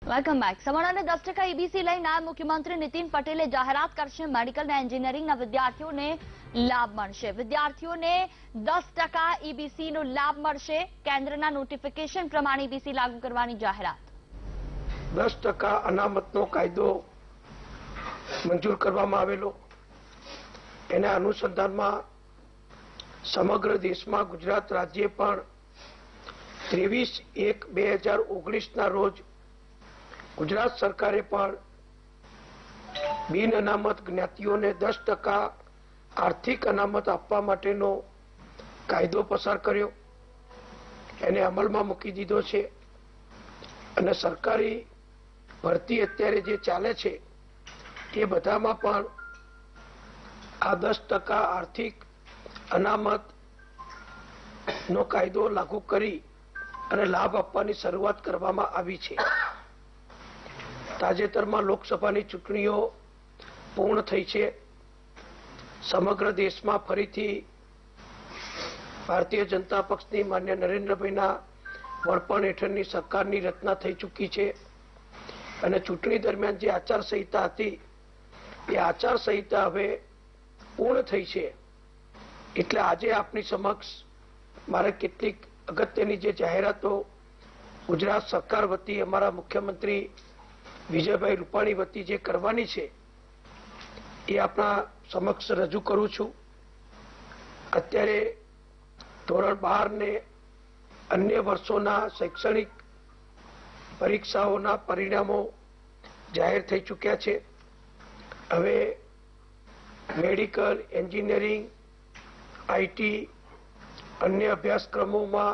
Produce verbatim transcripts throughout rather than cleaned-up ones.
Welcome back. સવારે દસ ટકા ઈબીસી લઈ નાયબ મુખ્યમંત્રી નીતિન પટેલે જાહેરાત કરશે. મેડિકલ અને એન્જિનિયરિંગના વિદ્યાર્થીઓને લાભ મળશે. વિદ્યાર્થીઓને દસ ટકા ઈબીસી નો લાભ મળશે. કેન્દ્રના નોટિફિકેશન પ્રમાણે ઈબીસી લાગુ કરવાની જાહેરાત. દસ ટકા અનામતનો કાયદો મંજૂર કરવામાં આવેલો, એના અનુસંધાનમાં સમગ્ર દેશમાં ગુજરાત રાજ્ય પણ ત્રેવીસ એક બે હજાર ઓગણીસ ના રોજ ગુજરાત સરકારે પણ બિન અનામત જ્ઞાતિઓને દસ ટકા આર્થિક અનામત આપવા માટેનો કાયદો પસાર કર્યો, એને અમલમાં મૂકી દીધો છે. અને સરકારી ભરતી અત્યારે જે ચાલે છે એ બધામાં પણ આ દસ ટકા આર્થિક અનામત નો કાયદો લાગુ કરી અને લાભ આપવાની શરૂઆત કરવામાં આવી છે. તાજેતરમાં લોકસભાની ચૂંટણીઓ પૂર્ણ થઈ છે. સમગ્ર દેશમાં ફરીથી ભારતીય જનતા પક્ષની માન્ય નરેન્દ્રભાઈના વડપણ હેઠળની સરકારની રચના થઈ ચૂકી છે. અને ચૂંટણી દરમિયાન જે આચારસંહિતા હતી એ આચારસંહિતા હવે પૂર્ણ થઈ છે. એટલે આજે આપની સમક્ષ મારે કેટલીક અગત્યની જે જાહેરાતો ગુજરાત સરકાર વતી અમારા મુખ્યમંત્રી વિજયભાઈ રૂપાણી વતી જે કરવાની છે એ આપણા સમક્ષ રજૂ કરું છું. અત્યારે ધોરણ બાર ને અન્ય વર્ષોના શૈક્ષણિક પરીક્ષાઓના પરિણામો જાહેર થઈ ચૂક્યા છે. હવે મેડિકલ, એન્જિનિયરિંગ, આઈટી, અન્ય અભ્યાસક્રમોમાં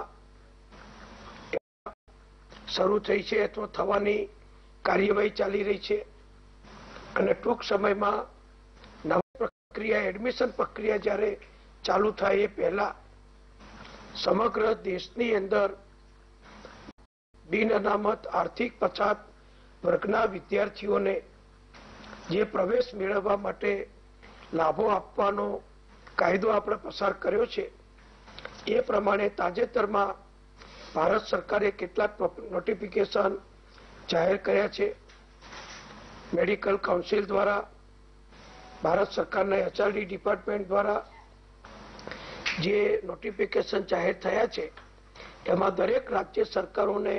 શરૂ થઈ છે અથવા થવાની કાર્યવાહી ચાલી રહી છે. અને ટૂંક સમયમાં નવી પ્રક્રિયા, એડમિશન પ્રક્રિયા જ્યારે ચાલુ થાય એ પહેલા સમગ્ર દેશની અંદર બિન અનામત આર્થિક પછાત વર્ગના વિદ્યાર્થીઓને જે પ્રવેશ મેળવવા માટે લાભો આપવાનો કાયદો આપણે પસાર કર્યો છે એ પ્રમાણે તાજેતરમાં ભારત સરકારે કેટલાક નોટિફિકેશન જાહેર કર્યા છે. મેડિકલ કાઉન્સિલ દ્વારા, ભારત સરકારના એચઆરડી ડિપાર્ટમેન્ટ દ્વારા જે નોટિફિકેશન જાહેર થયા છે એમાં દરેક રાજ્ય સરકારોને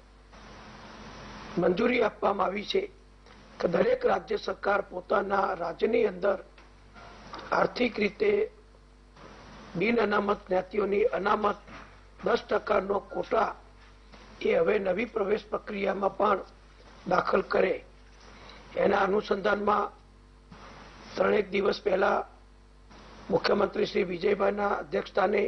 મંજૂરી આપવામાં આવી છે કે દરેક રાજ્ય સરકાર પોતાના રાજ્યની અંદર આર્થિક રીતે બિન અનામત જ્ઞાતિઓની અનામત દસ ટકાનો કોટા એ હવે નવી પ્રવેશ પ્રક્રિયામાં પણ દાખલ કરે. એના અનુસંધાનમાં ત્રણેક દિવસ પહેલા મુખ્યમંત્રી શ્રી વિજયભાઈના અધ્યક્ષસ્થાને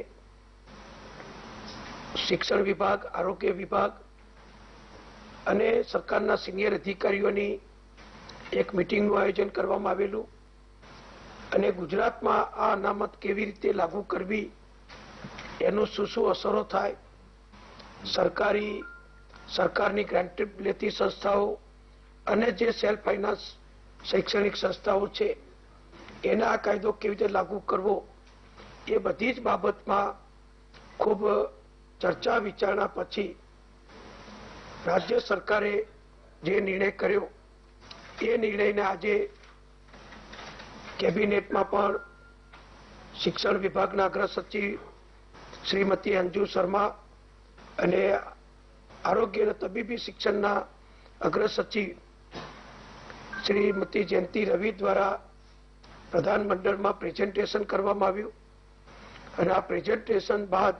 શિક્ષણ વિભાગ, આરોગ્ય વિભાગ અને સરકારના સિનિયર અધિકારીઓની એક મિટિંગનું આયોજન કરવામાં આવેલું. અને ગુજરાતમાં આ અનામત કેવી રીતે લાગુ કરવી, એનો શું શું અસરો થાય, સરકારી સરકારની ગ્રાન્ટ લેતી સંસ્થાઓ અને જે સેલ્ફ ફાઇનાન્સ શૈક્ષણિક સંસ્થાઓ છે એને આ કાયદો કેવી રીતે લાગુ કરવો એ બધી જ બાબતમાં ખૂબ ચર્ચા વિચારણા પછી રાજ્ય સરકારે જે નિર્ણય કર્યો એ નિર્ણયને આજે કેબિનેટમાં પણ શિક્ષણ વિભાગના અગ્ર સચિવ શ્રીમતી અંજુ શર્મા અને આરોગ્ય અને તબીબી શિક્ષણના અગ્ર સચિવ શ્રીમતી જયંતિ રવિ દ્વારા પ્રધાનમંડળમાં પ્રેઝન્ટેશન કરવામાં આવ્યું. અને આ પ્રેઝન્ટેશન બાદ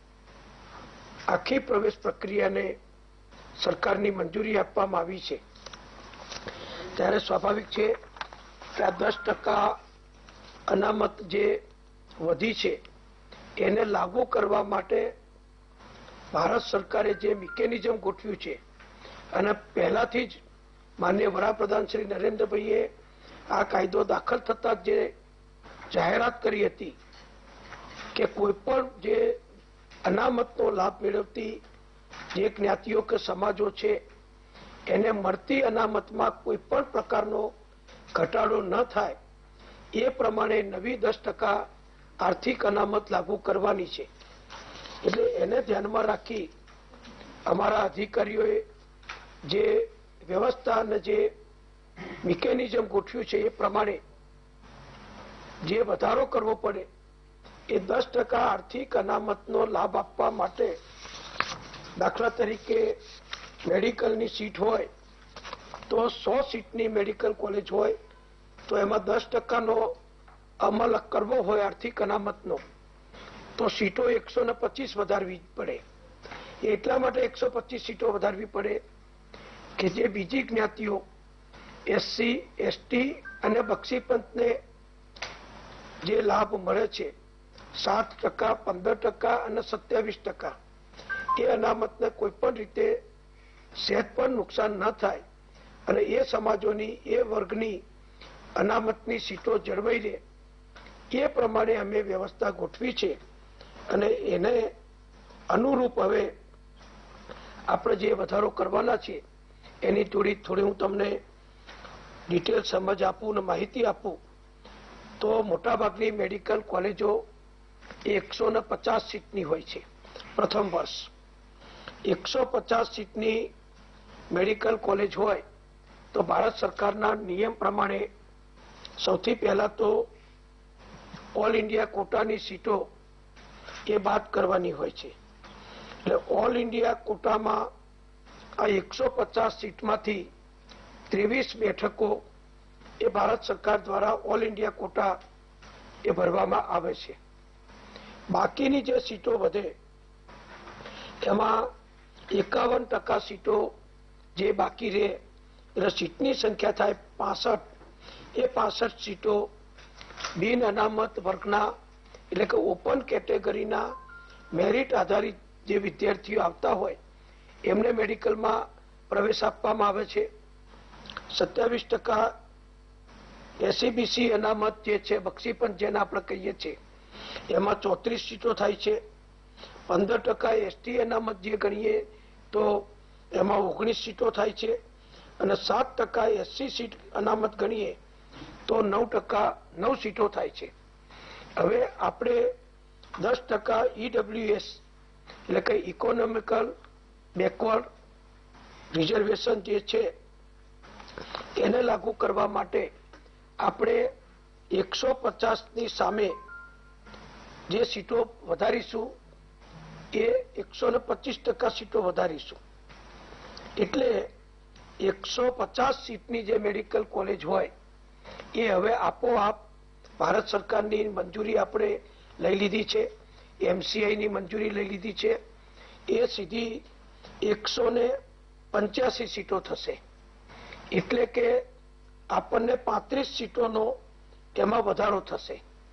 આખી પ્રવેશ પ્રક્રિયાને સરકારની મંજૂરી આપવામાં આવી છે. ત્યારે સ્વાભાવિક છે કે આ દસ ટકા અનામત જે વધી છે એને લાગુ કરવા માટે ભારત સરકારે જે મિકેનિઝમ ગોઠવ્યું છે અને પહેલાથી જ માનનીય વડાપ્રધાન શ્રી નરેન્દ્રભાઈએ આ કાયદો દાખલ થતા જે જાહેરાત કરી હતી કે કોઈ પણ જે અનામતનો લાભ મેળવતી જે જ્ઞાતિઓ કે સમાજો છે એને મળતી અનામતમાં કોઈ પણ પ્રકારનો ઘટાડો ન થાય એ પ્રમાણે નવી દસ ટકા આર્થિક અનામત લાગુ કરવાની છે. એટલે એને ધ્યાનમાં રાખી અમારા અધિકારીઓએ જે વ્યવસ્થા અને જે મિકેનિઝમ ગોઠવ્યું છે એ પ્રમાણે જે વધારો કરવો પડે એ દસ ટકા આર્થિક અનામતનો લાભ આપવા માટે, દાખલા તરીકે મેડિકલની સીટ હોય તો સો સીટની મેડિકલ કોલેજ હોય તો એમાં દસ ટકાનો અમલ કરવો હોય આર્થિક અનામતનો, તો સીટો એકસો ને પચીસ વધારવી પડે. એટલા માટે એકસો પચીસ સીટો વધારવી પડે કે જે બીજી જ્ઞાતિઓ એસસી, એસટી અને બક્ષીપંથને જે લાભ મળે છે સાત ટકા, પંદર ટકા અને સત્યાવીસ ટકા, એ અનામતને કોઈ પણ રીતે સહેજ પણ નુકસાન ન થાય અને એ સમાજોની, એ વર્ગની અનામતની સીટો જળવાઈ રહે એ પ્રમાણે અમે વ્યવસ્થા ગોઠવી છે. અને એને અનુરૂપ હવે આપણે જે વધારો કરવાના છે એની થોડી થોડી હું તમને ડિટેલ સમજ આપું અને માહિતી આપું. તો મોટાભાગની મેડિકલ કોલેજો એકસો ને પચાસ સીટની હોય છે. પ્રથમ વર્ષ એકસો પચાસ સીટની મેડિકલ કોલેજ હોય તો ભારત સરકારના નિયમ પ્રમાણે સૌથી પહેલા તો ઓલ ઇન્ડિયા કોટાની સીટો એ બાદ કરવાની હોય છે. એટલે ઓલ ઇન્ડિયા કોટામાં આ એકસો પચાસ સીટમાંથી ત્રેવીસ બેઠકો એ ભારત સરકાર દ્વારા ઓલ ઇન્ડિયા કોટા એ ભરવામાં આવે છે. બાકીની જે સીટો વધે એમાં એકાવન ટકા સીટો જે બાકી રહે એટલે સીટની સંખ્યા થાય પાસઠ. એ પાસઠ સીટો બિન અનામત વર્ગના એટલે કે ઓપન કેટેગરીના મેરિટ આધારિત જે વિદ્યાર્થીઓ આવતા હોય એમને મેડિકલમાં પ્રવેશ આપવામાં આવે છે. સત્યાવીસ ટકા એસસીબીસી અનામત જે છે, બક્ષીપંથ જેને આપણે કહીએ છીએ, એમાં ચોત્રીસ સીટો થાય છે. પંદર ટકા એસટી અનામત જે ગણીએ તો એમાં ઓગણીસ સીટો થાય છે. અને સાત ટકા એસસી સીટ અનામત ગણીએ તો નવ ટકા નવ સીટો થાય છે. હવે આપણે દસ ટકા ઈડબ્લ્યુએસ એટલે કે ઇકોનોમિકલ બેકવર્ડ રિઝર્વેશન જે છે એને લાગુ કરવા માટે આપણે એકસો પચાસ ની સામે જે સીટો વધારીશું એ એકસો ને પચીસ ટકા સીટો વધારીશું. એટલે એકસો પચાસ સીટની જે મેડિકલ કોલેજ હોય એ હવે આપોઆપ ભારત સરકારની મંજૂરી આપણે લઈ લીધી છે, એમસીઆઈ ની મંજૂરી લઈ લીધી છે. એ સીધી એકસો ને પંચ્યાસી સીટો થશે. એટલે કે આપણને પાંત્રીસ સીટોનો એમાં વધારો થશે.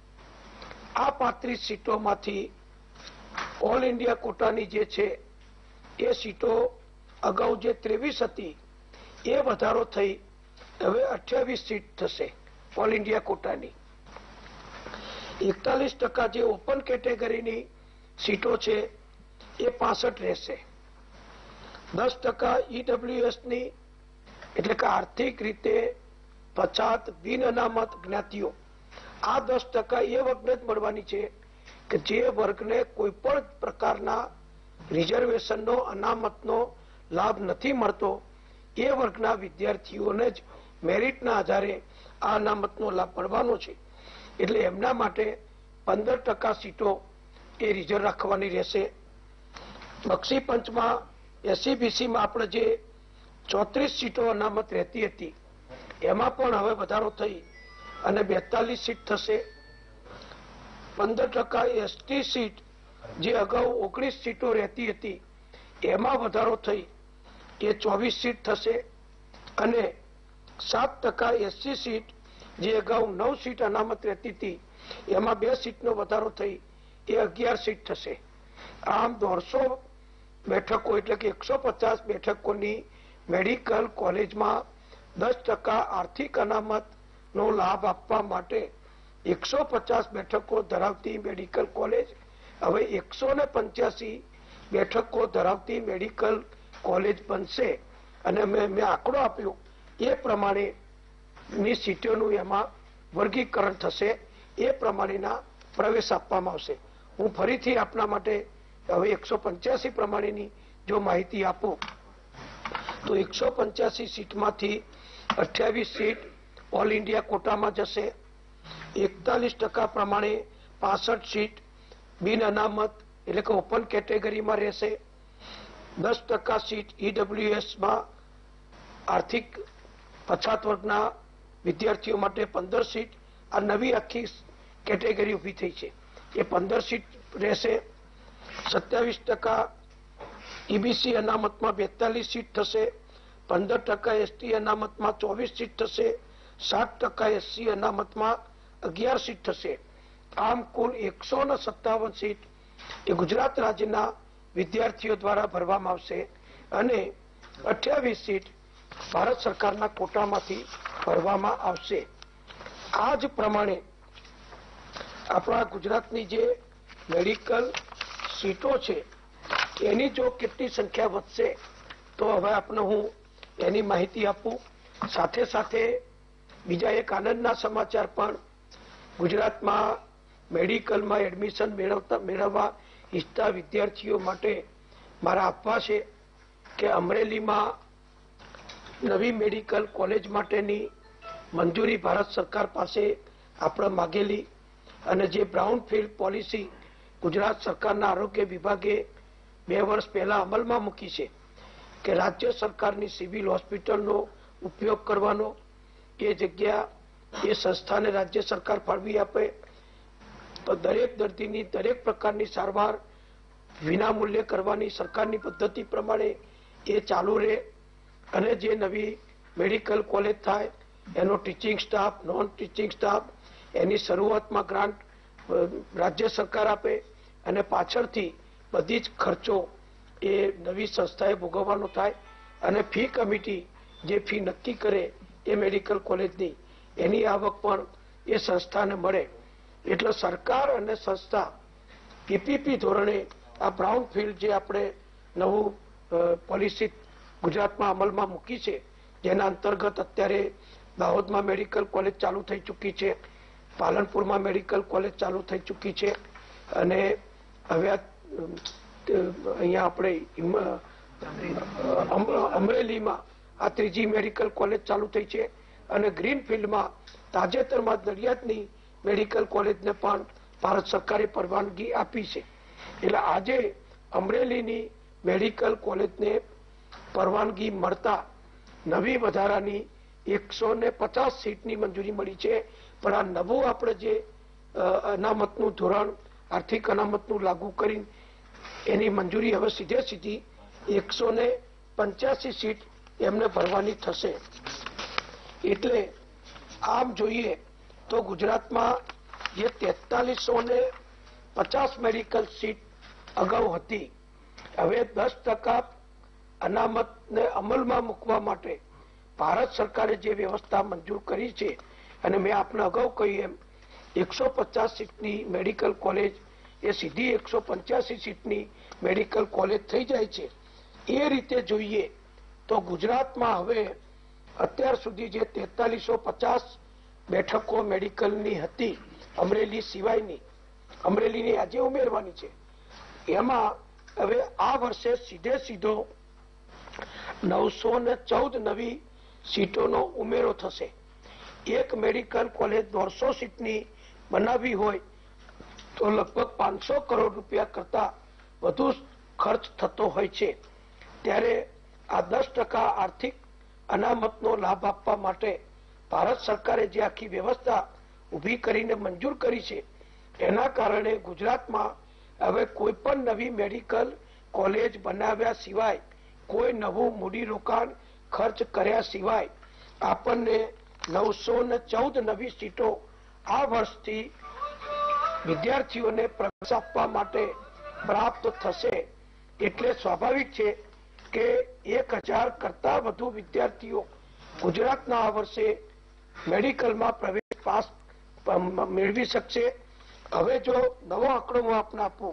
આ પાંત્રીસ સીટોમાંથી ઓલ ઇન્ડિયા કોટાની જે છે એ સીટો અગાઉ જે ત્રેવીસ હતી એ વધારો થઈ હવે અઠ્યાવીસ સીટ થશે ઓલ ઇન્ડિયા કોટાની. એકતાલીસ ટકા જે ઓપન કેટેગરીની સીટો છે એ પાસઠ રહેશે. દસ ટકા ઈડબ્લ્યુએસની એટલે કે આર્થિક રીતે પછાત બિન અનામત જ્ઞાતિઓ, આ દસ ટકા એ વર્ગને જ મળવાની છે કે જે વર્ગને કોઈ પણ પ્રકારના રિઝર્વેશનનો, અનામતનો લાભ નથી મળતો એ વર્ગના વિદ્યાર્થીઓને જ મેરિટના આધારે આ અનામતનો લાભ મળવાનો છે. એટલે એમના માટે પંદર ટકા સીટો એ રિઝર્વ રાખવાની રહેશે. બક્ષીપંચમાં એસસીબીસીમાં આપણે જે ચોત્રીસ સીટો અનામત રહેતી હતી એમાં પણ હવે વધારો થઈ અને બેતાલીસ સીટ થશે. પંદર ટકા એસટી સીટ જે અગાઉ ઓગણીસ સીટો રહેતી હતી એમાં વધારો થઈ એ ચોવીસ સીટ થશે. અને સાત ટકા એસસી સીટ જે અગાઉ નવ સીટ અનામત રહેતી હતી એમાં બે સીટનો વધારો થઈ એ અગિયાર સીટ થશે. આમ દોઢસો બેઠકો એટલે કે એકસો પચાસ બેઠકોની મેડિકલ કોલેજમાં દસ ટકા આર્થિક અનામત નો લાભ આપવા માટે એકસો પચાસ બેઠકો ધરાવતી મેડિકલ કોલેજ હવે એકસો ને પંચ્યાસી બેઠકો ધરાવતી મેડિકલ કોલેજ બનશે. અને મેં મેં આંકડો આપ્યો એ પ્રમાણે ની સીટોનું એમાં વર્ગીકરણ થશે. એ પ્રમાણેના પ્રવેશ આપવામાં આવશે. હું ફરીથી આપના માટે હવે એકસો પંચ્યાસી પ્રમાણેની જો માહિતી આપું તો એકસો પંચ્યાસી સીટમાંથી અઠ્યાવીસ સીટ ઓલ ઇન્ડિયા કોટામાં જશે. એકતાલીસ ટકા પ્રમાણે પાસઠ સીટ બિન અનામત એટલે કે ઓપન કેટેગરીમાં રહેશે. દસ ટકા સીટ ઈડબ્લ્યુએસમાં આર્થિક પછાત વર્ગના વિદ્યાર્થીઓ માટે પંદર સીટ. આ નવી આખી કેટેગરી ઉભી થઈ છે, એ પંદર સીટ રહેશે. સત્યાવીસ ટકા ઈબીસી અનામતમાં બેતાલીસ સીટ થશે. પંદર ટકા એસટી અનામતમાં ચોવીસ સીટ થશે. સાત ટકા એસસી અનામતમાં અગિયાર સીટ થશે. આમ કુલ એકસો ને સત્તાવન સીટ એ ગુજરાત રાજ્યના વિદ્યાર્થીઓ દ્વારા ભરવામાં આવશે અને અઠ્યાવીસ સીટ ભારત સરકારના કોટામાંથી ભરવામાં આવશે. આ જ પ્રમાણે આપણા ગુજરાતની જે મેડિકલ સીટો છે એની જો કેટલી સંખ્યા વધશે તો હવે આપને હું એની માહિતી આપું. સાથે સાથે બીજા એક આનંદના સમાચાર પણ ગુજરાતમાં મેડિકલમાં એડમિશન મેળવતા મેળવવા ઈચ્છતા વિદ્યાર્થીઓ માટે મારા આપવા છે કે અમરેલીમાં નવી મેડિકલ કોલેજ માટેની મંજૂરી ભારત સરકાર પાસે આપણે માગેલી અને જે બ્રાઉનફિલ્ડ પોલિસી ગુજરાત સરકારના આરોગ્ય વિભાગે બે વર્ષ પહેલા અમલમાં મૂકી છે કે રાજ્ય સરકારની સિવિલ હોસ્પિટલનો ઉપયોગ કરવાનો, એ જગ્યા એ સંસ્થાને રાજ્ય સરકાર ફાળવી આપે તો દરેક દર્દીની દરેક પ્રકારની સારવાર વિનામૂલ્યે કરવાની સરકારની પદ્ધતિ પ્રમાણે એ ચાલુ રહે. અને જે નવી મેડિકલ કોલેજ થાય એનો teaching staff, non teaching staff એની શરૂઆતમાં ગ્રાન્ટ રાજ્ય સરકાર આપે અને પાછળથી બધી જ ખર્ચો એ નવી સંસ્થાએ ભોગવવાનો થાય અને ફી કમિટી જે ફી નક્કી કરે એ મેડિકલ કોલેજની એની આવક પણ એ સંસ્થાને મળે. એટલે સરકાર અને સંસ્થા પીપીપી ધોરણે આ બ્રાઉનફિલ્ડ જે આપણે નવું પોલિસી ગુજરાતમાં અમલમાં મૂકી છે જેના અંતર્ગત અત્યારે દાહોદમાં મેડિકલ કોલેજ ચાલુ થઈ ચૂકી છે, પાલનપુરમાં મેડિકલ કોલેજ ચાલુ થઈ ચૂકી છે અને હવે અહીંયા આપણે અમરેલીમાં આ ત્રીજી મેડિકલ કોલેજ ચાલુ થઈ છે અને ગ્રીનફિલ્ડમાં તાજેતરમાં નડિયાદની મેડિકલ કોલેજને પણ ભારત સરકારે પરવાનગી આપી છે. એટલે આજે અમરેલીની મેડિકલ કોલેજને પરવાનગી મળતા નવી વધારાની એકસો ને પચાસ સીટની મંજૂરી મળી છે. પણ આ નવું આપણે જે અનામતનું ધોરણ આર્થિક અનામતનું લાગુ કરીને એની મંજૂરી હવે સીધે સીધી એકસો ને પંચ્યાસી સીટ એમને ભરવાની થશે. એટલે આમ જોઈએ તો ગુજરાતમાં જે તેતાલીસો ને પચાસ મેડિકલ સીટ અગાઉ હતી, હવે દસ ટકા અનામતને અમલમાં મૂકવા માટે ભારત સરકારે જે વ્યવસ્થા મંજૂર કરી છે અને મેં આપને અગાઉ કહ્યું એમ એકસો પચાસ સીટની મેડિકલ કોલેજ એ સીધી એકસો પંચ્યાસી સીટની મેડિકલ કોલેજ થઈ જાય છે. એ રીતે જોઈએ તો ગુજરાતમાં હવે અત્યાર સુધી જે તેતાલીસો પચાસ બેઠકો મેડિકલની હતી અમરેલી સિવાયની, અમરેલીની આજે ઉમેરવાની છે, એમાં હવે આ વર્ષે સીધે સીધો નવસો ને ચૌદ નવી સીટોનો ઉમેરો થશે. એક મેડિકલ કોલેજ દોઢસો સીટની બનાવી હોય તો લગભગ પાંચસો કરોડ રૂપિયા કરતા વધુ ખર્ચ થતો હોય છે. ત્યારે આ દસ ટકા આર્થિક અનામતનો લાભ આપવા માટે ભારત સરકારે જે આખી વ્યવસ્થા ઊભી કરીને મંજૂર કરી છે એના કારણે ગુજરાતમાં હવે કોઈ પણ નવી મેડિકલ કોલેજ બનાવ્યા સિવાય, કોઈ નવું મૂડીરોકાણ ખર્ચ કર્યા સિવાય આપણને નવસો ને ચૌદ નવી સીટો આ વર્ષથી વિદ્યાર્થીઓને પ્રવેશ આપવા માટે પ્રાપ્ત થશે. એટલે સ્વાભાવિક છે કે એક હજાર કરતા વધુ વિદ્યાર્થીઓ ગુજરાતના આ વર્ષે મેડિકલમાં પ્રવેશ પાસ મેળવી શકશે. હવે જો નવો આંકડો હું આપને આપું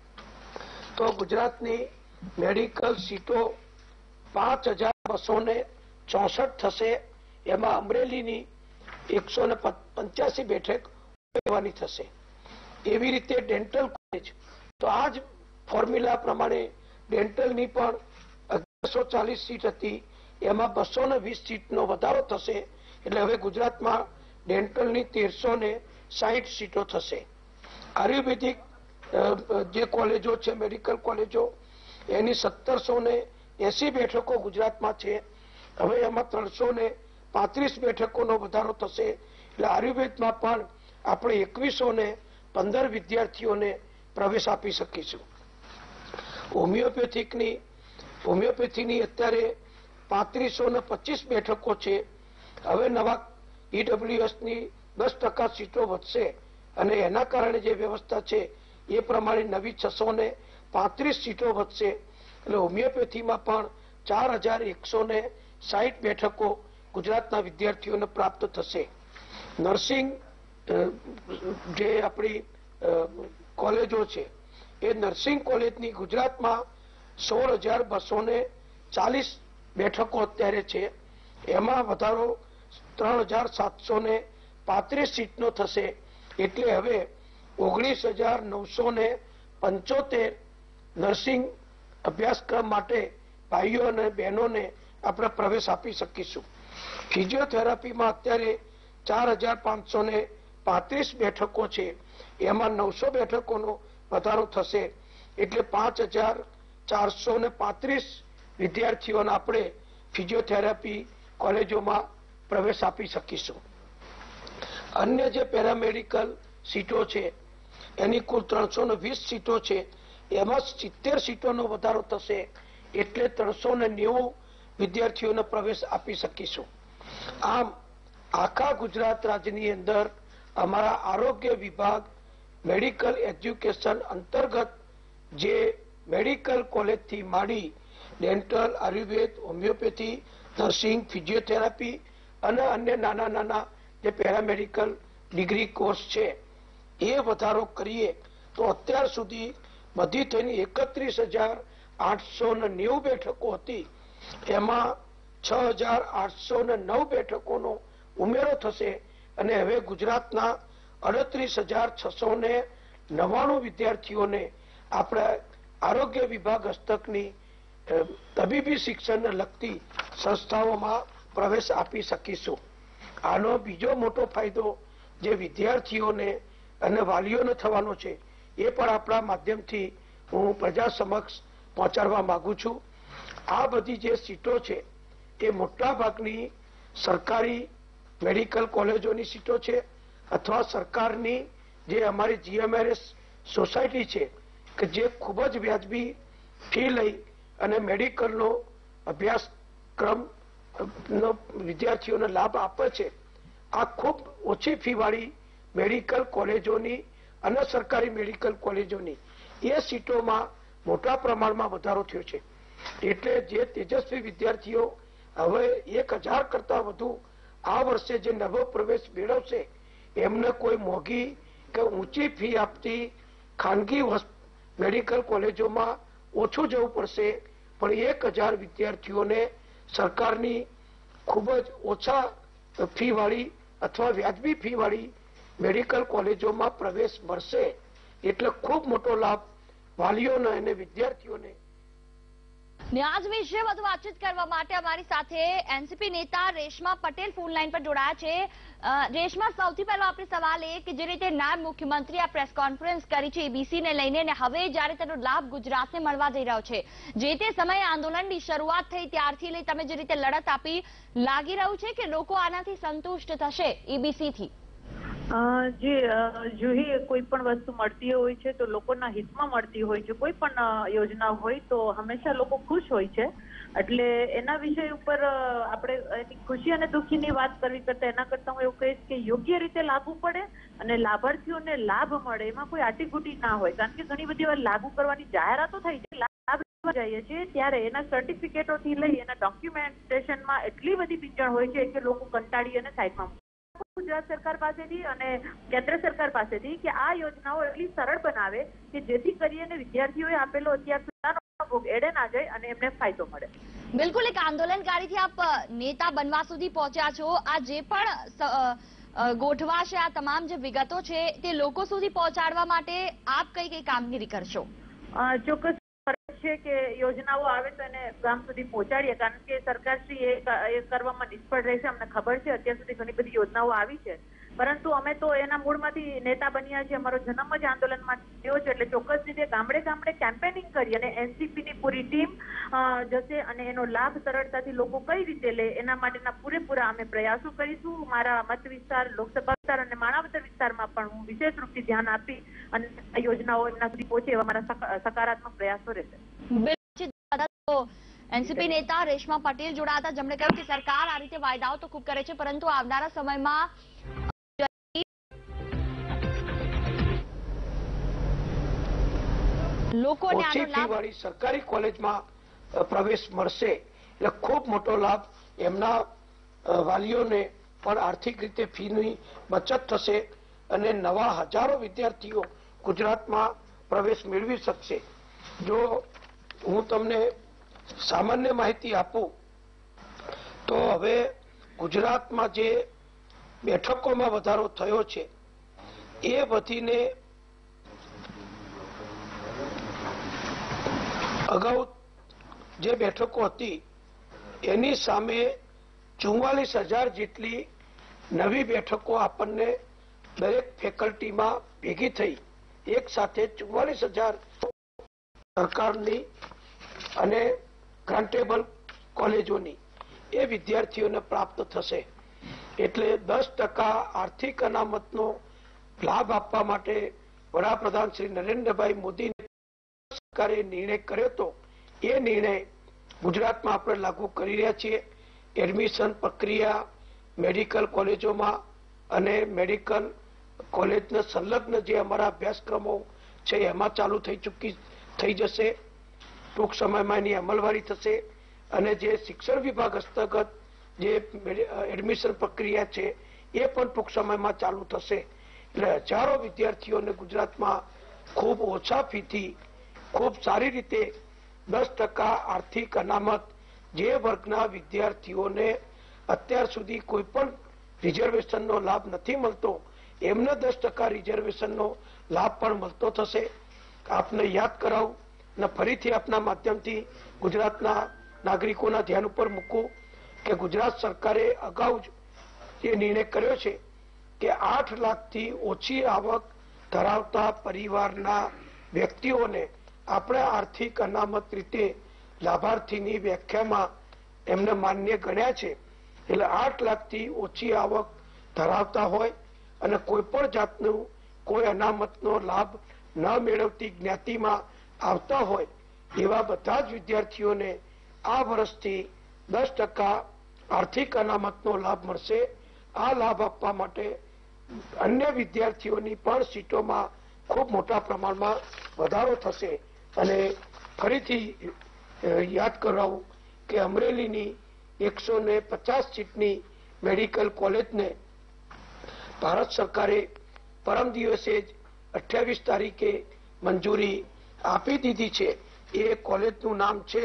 તો ગુજરાતની મેડિકલ સીટો પાંચ હજાર બસો ને ચોસઠ થશે. એમાં અમરેલીની એકસો ને પંચ્યાસી બેઠક લેવાની થશે. એવી રીતે ડેન્ટલ કોલેજ તો આ જ ફોર્મ્યુલા પ્રમાણે ડેન્ટલની પણ અગિયારસો ચાલીસ સીટ હતી એમાં બસો ને વીસ સીટનો વધારો થશે. એટલે હવે ગુજરાતમાં ડેન્ટલની તેરસો ને સાહીઠ સીટો થશે. આયુર્વેદિક જે કોલેજો છે, મેડિકલ કોલેજો, એની સત્તરસો ને એસી બેઠકો ગુજરાતમાં છે. હવે એમાં ત્રણસો ને પાંત્રીસ બેઠકોનો વધારો થશે. એટલે આયુર્વેદમાં પણ આપણે એકવીસો ને પંદર વિદ્યાર્થીઓને પ્રવેશ આપી શકીશું. હોમિયોપેથિકની હોમિયોપેથીની અત્યારે પાંત્રીસો ને પચીસ બેઠકો છે. હવે નવા ઈડબ્લ્યુએસની દસ ટકા સીટો વધશે અને એના કારણે જે વ્યવસ્થા છે એ પ્રમાણે નવી છસો ને પાંત્રીસ સીટો વધશે. એટલે હોમિયોપેથીમાં પણ ચાર હજાર એકસો ને સાહીઠ બેઠકો ગુજરાતના વિદ્યાર્થીઓને પ્રાપ્ત થશે. નર્સિંગ જે આપણી કોલેજો છે એ નર્સિંગ કોલેજની ગુજરાતમાં સોળ હજાર બસો ને ચાલીસ બેઠકો અત્યારે છે. એમાં વધારો ત્રણ હજાર સાતસો ને પાંત્રીસ સીટનો થશે. એટલે હવે ઓગણીસ હજાર નવસો ને પંચોતેર નર્સિંગ અભ્યાસક્રમ માટે ભાઈઓ અને બહેનોને આપણે પ્રવેશ આપી શકીશું. ફિઝિયોથેરાપીમાં અત્યારે ચાર હજાર પાંચસો ને પાંત્રીસ બેઠકો છે. એમાં નવસો બેઠકોનો વધારો થશે. એટલે પાંચ હજાર ચારસો ને પાંત્રીસ વિદ્યાર્થીઓને આપણે ફિઝિયોથેરાપી કોલેજોમાં પ્રવેશ આપી શકીશું. અન્ય જે પેરામેડિકલ સીટો છે એની કુલ ત્રણસો ને વીસ સીટો છે. એમાં સિત્તેર સીટોનો વધારો થશે. એટલે ત્રણસો ને નેવું વિદ્યાર્થીઓને પ્રવેશ આપી શકીશું. આમ આખા ગુજરાત રાજ્યની અંદર અમારા આરોગ્ય વિભાગ મેડિકલ એજ્યુકેશન અંતર્ગત જે મેડિકલ કોલેજથી માંડી dental, Ayurveda, homeopathy, nursing, physiotherapy અને અન્ય નાના નાના જે પેરામેડિકલ ડિગ્રી કોર્સ છે એ વધારો કરીએ તો અત્યાર સુધી બધી થઈને એકત્રીસ હજાર આઠસો ને નેવું બેઠકો હતી. એમાં છ હજાર આઠસો ને નવ બેઠકોનો ઉમેરો થશે અને હવે ગુજરાતના અડત્રીસ હજાર છસો ને નવ્વાણું વિદ્યાર્થીઓને આપણા આરોગ્ય વિભાગ હસ્તકની તબીબી શિક્ષણને લગતી સંસ્થાઓમાં પ્રવેશ આપી શકીશું. આનો બીજો મોટો ફાયદો જે વિદ્યાર્થીઓને અને વાલીઓને થવાનો છે એ પણ આપણા માધ્યમથી હું પ્રજા સમક્ષ પહોંચાડવા માંગુ છું. આ બધી જે સીટો છે એ મોટા ભાગની સરકારી મેડિકલ કોલેજોની સીટો છે અથવા સરકારની જે અમારી જીએમઆરએસ સોસાયટી છે કે જે ખૂબ જ વ્યાજબી ફી લઈ અને મેડિકલનો અભ્યાસક્રમ નો વિદ્યાર્થીઓને લાભ આપે છે. આ ખૂબ ઓછી ફી વાળી મેડિકલ કોલેજોની અને સરકારી મેડિકલ કોલેજોની એ સીટોમાં મોટા પ્રમાણમાં વધારો થયો છે. એટલે જે તેજસ્વી વિદ્યાર્થીઓ હવે એક હજાર કરતા વધુ આ વર્ષે જે નવો પ્રવેશ મેળવશે એમને કોઈ મોંઘી કે ઊંચી ફી આપતી ખાનગી મેડિકલ કોલેજોમાં ઓછું જવું પડશે. પણ એક હજાર વિદ્યાર્થીઓને સરકારની ખૂબ જ ઓછા ફી વાળી અથવા વ્યાજબી ફી વાળી મેડિકલ કોલેજોમાં પ્રવેશ મળશે. એટલે ખૂબ મોટો લાભ વાલીઓને અને વિદ્યાર્થીઓને. આજ વિશે વધુ વાતચીત કરવા માટે અમારી સાથે એનસીપી નેતા રેશમા પટેલ ફોન લાઈન પર જોડાયા છે. રેશમા, સૌથી પહેલો આપણે સવાલ એ કે જે રીતે નાયબ મુખ્યમંત્રી આ પ્રેસ કોન્ફરન્સ કરી છે એબીસી ને લઈને અને હવે જ્યારે તેનો લાભ ગુજરાતને મળવા જઈ રહ્યો છે, જે તે સમયે આંદોલનની શરૂઆત થઈ ત્યારથી લઈ તમે જે રીતે લડત આપી, લાગી રહ્યું છે કે લોકો આનાથી સંતુષ્ટ થશે એબીસીથી? જે જુહી કોઈ પણ વસ્તુ મળતી હોય છે તો લોકોના હિતમાં મળતી હોય છે. કોઈ પણ યોજના હોય તો હંમેશા લોકો ખુશ હોય છે. એટલે એના વિષય ઉપર આપણે એની ખુશી અને દુઃખીની વાત કરવી કરતા એના કરતા હું એવું કહીશ કે યોગ્ય રીતે લાગુ પડે અને લાભાર્થીઓને લાભ મળે, એમાં કોઈ આટીઘૂટી ના હોય. કારણ કે ઘણી બધી વાર લાગુ કરવાની જાહેરાતો થઈ છે, લાભ લેવા જઈએ છીએ ત્યારે એના સર્ટિફિકેટોથી લઈ એના ડોક્યુમેન્ટેશનમાં એટલી બધી પીંચણ હોય છે કે લોકો કંટાળી અને સાઈડમાં. ગુજરાત સરકાર પાસેથી અને કેન્દ્ર સરકાર પાસેથી કે આ યોજનાઓ એટલી સરળ બનાવે કે જેથી કરીને વિદ્યાર્થીઓએ આપેલો અત્યાર સુધીનો ભોગ એડે ના જાય અને એમને ફાયદો મળે. બિલકુલ, એક આંદોલનકારીથી આપ નેતા બનવા સુધી પહોંચ્યા છો. આ જે પણ ગોઠવાશે, આ તમામ જે વિગતો છે તે લોકો સુધી પહોંચાડવા માટે આપ કઈ કઈ કામગીરી કરશો? ચોક્કસ છે કે યોજનાઓ આવે તો એને ગામ સુધી પહોંચાડીએ, કારણ કે સરકારશ્રી એ કરવામાં નિષ્ફળ રહેશે. અમને ખબર છે અત્યાર સુધી ઘણી બધી યોજનાઓ આવી છે, પરંતુ અમે તો એના મૂળમાંથી નેતા બન્યા છે. અમારો જન્મ જ આંદોલનમાં થયો છે, એટલે ચોક્કસ રીતે ગામડે ગામડે કેમ્પેનિંગ કરી અને એનસીપીની પૂરી ટીમ જશે અને એનો લાભ સરળતાથી લોકો કઈ રીતે લે એના માટેના પૂરેપૂરા અમે પ્રયાસો કરીશું. મારા મત વિસ્તાર, લોકસભા વિસ્તાર અને માણાવદર વિસ્તારમાં પણ હું વિશેષ રૂપથી ધ્યાન આપી અને આ યોજનાઓ એમના સુધી પહોંચે એવા મારા સકારાત્મક પ્રયાસો રહેશે. એનસીપી નેતા રેશમા પટેલ જોડાતા, જેમણે કહ્યું કે સરકાર આ રીતે વાયદાઓ તો ખૂબ કરે છે, પરંતુ આવનારા સમયમાં લોકોને આનો લાભ સરકારી કોલેજમાં પ્રવેશ મળશે એટલે ખૂબ મોટો લાભ એમના વાલીઓને પણ આર્થિક રીતે ફીની બચત થશે અને નવા હજારો વિદ્યાર્થીઓ ગુજરાતમાં પ્રવેશ મેળવી શકશે. જો હું તમને સામાન્ય માહિતી આપું તો હવે ગુજરાતમાં જે બેઠકોમાં વધારો થયો છે એ વધીને અગાઉ જે બેઠકો હતી એની સામે ચુમ્માલીસ હજાર જેટલી નવી બેઠકો આપણને દરેક ફેકલ્ટીમાં ભેગી થઈ એક સાથે ચુમ્માલીસ હજાર સરકારની અને ગ્રાન્ટેબલ કોલેજોની એ વિદ્યાર્થીઓને પ્રાપ્ત થશે. એટલે દસ ટકા આર્થિક અનામતનો લાભ આપવા માટે વડાપ્રધાન શ્રી નરેન્દ્રભાઈ મોદી સરકારે નિર્ણય કર્યો હતો. એ નિર્ણય ગુજરાતમાં આપણે લાગુ કરી રહ્યા છીએ. એડમિશન પ્રક્રિયા મેડિકલ કોલેજોમાં અને મેડિકલ કોલેજને સંલગ્ન જે અમારા અભ્યાસક્રમો છે એમાં ચાલુ થઈ ચૂકી થઈ જશે. ટૂંક સમયમાં એની અમલવારી થશે અને જે શિક્ષણ વિભાગ હસ્તગત જે એડમિશન પ્રક્રિયા છે એ પણ ટૂંક સમયમાં ચાલુ થશે. એટલે હજારો વિદ્યાર્થીઓને ગુજરાતમાં ખૂબ ઓછા ફીથી ખૂબ સારી રીતે દસ ટકા આર્થિક અનામત જે વર્ગના વિદ્યાર્થીઓને અત્યાર સુધી કોઈ પણ રિઝર્વેશનનો લાભ નથી મળતો એમને દસ ટકા રિઝર્વેશનનો લાભ પણ મળતો થશે. આપને યાદ કરાવું અને ફરીથી આપના માધ્યમથી ગુજરાતના નાગરિકોના ધ્યાન ઉપર મૂકું કે ગુજરાત સરકારે અગાઉ જ એ નિર્ણય કર્યો છે કે આઠ લાખથી ઓછી આવક ધરાવતા પરિવારના વ્યક્તિઓને આપણે આર્થિક અનામત રીતે લાભાર્થીની વ્યાખ્યામાં એમને માન્ય ગણ્યા છે. એટલે આઠ લાખથી ઓછી આવક ધરાવતા હોય અને કોઈ પણ જાતનું કોઈ અનામતનો લાભ ન મેળવતી જ્ઞાતિમાં આવતા હોય એવા બધા જ વિદ્યાર્થીઓને આ વર્ષથી દસ ટકા આર્થિક અનામતનો લાભ મળશે. આ લાભ આપવા માટે અન્ય વિદ્યાર્થીઓની પણ સીટોમાં ખૂબ મોટા પ્રમાણમાં વધારો થશે. અને ફરીથી યાદ કરાવું કે અમરેલીની એકસો ને પચાસ સીટની મેડિકલ કોલેજને ભારત સરકારે પરમ દિવસે જ અઠ્યાવીસ તારીખે મંજૂરી આપી દીધી છે. એ કોલેજનું નામ છે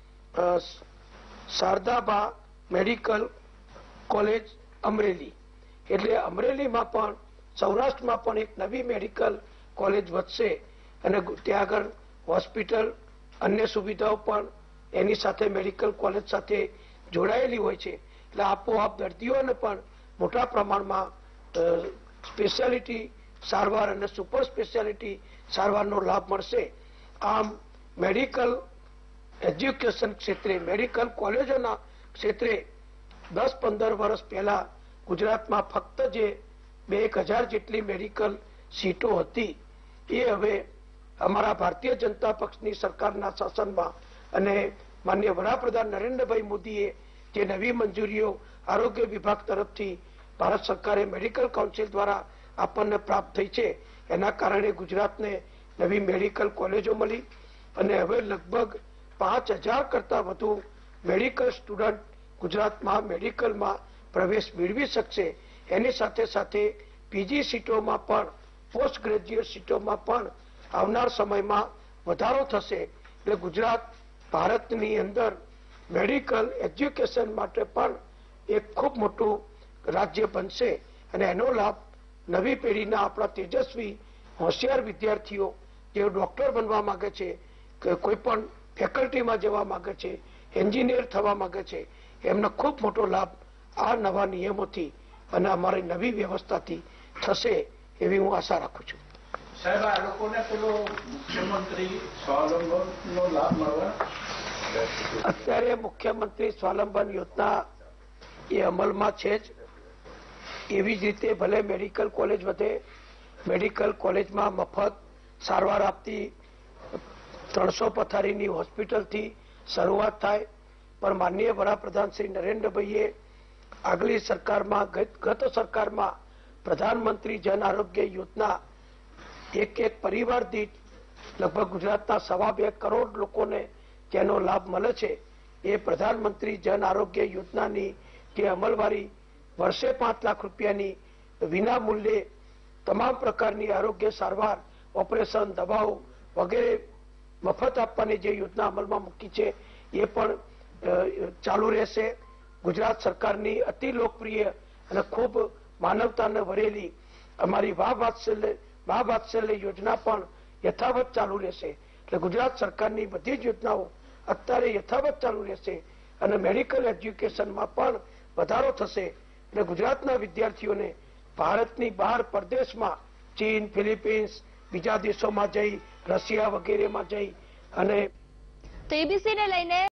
શારદાબા મેડિકલ કોલેજ અમરેલી. એટલે અમરેલીમાં પણ સૌરાષ્ટ્રમાં પણ એક નવી મેડિકલ કોલેજ વધશે અને ત્યાં આગળ હોસ્પિટલ અન્ય સુવિધાઓ પણ એની સાથે મેડિકલ કોલેજ સાથે જોડાયેલી હોય છે. એટલે આપોઆપ દર્દીઓને પણ મોટા પ્રમાણમાં સ્પેશિયાલિટી સારવાર અને સુપર સ્પેશિયાલિટી સારવારનો લાભ મળશે. આમ મેડિકલ એજ્યુકેશન ક્ષેત્રે મેડિકલ કોલેજોના ક્ષેત્રે દસ પંદર વર્ષ પહેલા ગુજરાતમાં ફક્ત જે બે એક હજાર જેટલી મેડિકલ સીટો હતી એ હવે અમારા ભારતીય જનતા પક્ષની સરકારના શાસનમાં અને માનનીય વડાપ્રધાન નરેન્દ્રભાઈ મોદીએ જે નવી મંજૂરીઓ આરોગ્ય વિભાગ તરફથી ભારત સરકારે મેડિકલ કાઉન્સિલ દ્વારા આપણને પ્રાપ્ત થઈ છે એના કારણે ગુજરાતને નવી મેડિકલ કોલેજો મળી અને હવે લગભગ પાંચ હજાર કરતા વધુ મેડિકલ સ્ટુડન્ટ ગુજરાતમાં મેડિકલમાં પ્રવેશ મેળવી શકશે. એની સાથે સાથે પીજી સીટોમાં પણ પોસ્ટ ગ્રેજ્યુએટ સીટોમાં પણ આવનાર સમયમાં વધારો થશે. એટલે ગુજરાત ભારતની અંદર મેડિકલ એજ્યુકેશન માટે પણ એક ખૂબ મોટું રાજ્ય બનશે અને એનો લાભ નવી પેઢીના આપણા તેજસ્વી હોશિયાર વિદ્યાર્થીઓ જે ડોક્ટર બનવા માંગે છે કે કોઈ પણ ફેકલ્ટીમાં જવા માંગે છે, એન્જિનિયર થવા માંગે છે, એમને ખૂબ મોટો લાભ આ નવા નિયમોથી અને અમારી નવી વ્યવસ્થાથી થશે એવી હું આશા રાખું છું. સાહેબ, આ લોકોને પેલો મુખ્યમંત્રી સ્વાવલંબનનો લાભ મળવા અત્યારે મુખ્યમંત્રી સ્વાવલંબન યોજના એ અમલમાં છે જ. એવી જ રીતે ભલે મેડિકલ કોલેજ વધે, મેડિકલ કોલેજમાં મફત સારવાર આપતી ત્રણસો પથારીની હોસ્પિટલથી શરૂઆત થાય, પણ માનનીય વડાપ્રધાન શ્રી નરેન્દ્રભાઈએ આગલી સરકારમાં ગત સરકારમાં પ્રધાનમંત્રી જન આરોગ્ય યોજના એક એક પરિવાર દીઠ લગભગ ગુજરાતના સવા બે કરોડ લોકોને જેનો લાભ મળે છે એ પ્રધાનમંત્રી જન આરોગ્ય યોજનાની જે અમલવારી વર્ષે પાંચ લાખ રૂપિયાની વિના મૂલ્યે તમામ પ્રકારની આરોગ્ય સારવાર, ઓપરેશન, દવાઓ વગેરે મફત આપવાની જે યોજના અમલમાં મૂકી છે એ પણ ચાલુ રહેશે. ગુજરાત સરકારની અતિ લોકપ્રિય અને ખૂબ માનવતાને વરેલી અમારી વાહ વાત્સલ્ય વાહ વાત્સલ્ય યોજના પણ યથાવત ચાલુ રહેશે. એટલે ગુજરાત સરકારની બધી જ યોજનાઓ અત્યારે યથાવત ચાલુ રહેશે અને મેડિકલ એજ્યુકેશનમાં પણ વધારો થશે. એટલે ગુજરાતના વિદ્યાર્થીઓને ભારતની બહાર પરદેશમાં ચીન, ફિલિપિન્સ, બીજા દેશોમાં જઈ, રશિયા વગેરેમાં જઈ અને તો એબીસીને લઈને